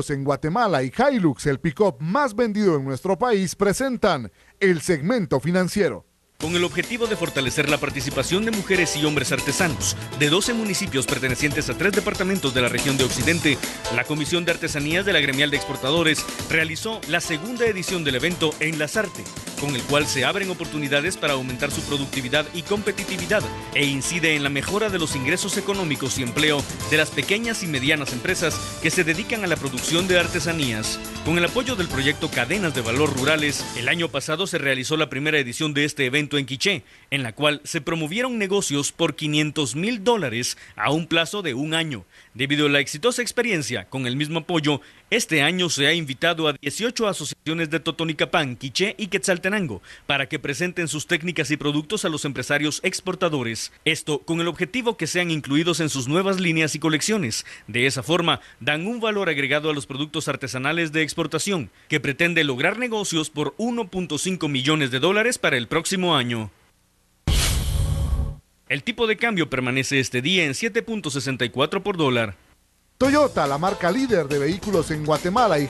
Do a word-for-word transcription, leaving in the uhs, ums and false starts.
En Guatemala y Hilux, el pick-up más vendido en nuestro país, presentan el segmento financiero. Con el objetivo de fortalecer la participación de mujeres y hombres artesanos de doce municipios pertenecientes a tres departamentos de la región de Occidente, la Comisión de Artesanías de la Gremial de Exportadores realizó la segunda edición del evento Enlazarte, con el cual se abren oportunidades para aumentar su productividad y competitividad e incide en la mejora de los ingresos económicos y empleo de las pequeñas y medianas empresas que se dedican a la producción de artesanías. Con el apoyo del proyecto Cadenas de Valor Rurales, el año pasado se realizó la primera edición de este evento en Quiché, en la cual se promovieron negocios por quinientos mil dólares a un plazo de un año. Debido a la exitosa experiencia con el mismo apoyo, este año se ha invitado a dieciocho asociaciones de Totonicapán, Quiché y Quetzaltenango para que presenten sus técnicas y productos a los empresarios exportadores. Esto con el objetivo que sean incluidos en sus nuevas líneas y colecciones. De esa forma, dan un valor agregado a los productos artesanales de exportación, que pretende lograr negocios por uno punto cinco millones de dólares para el próximo año. El tipo de cambio permanece este día en siete punto sesenta y cuatro por dólar. Toyota, la marca líder de vehículos en Guatemala y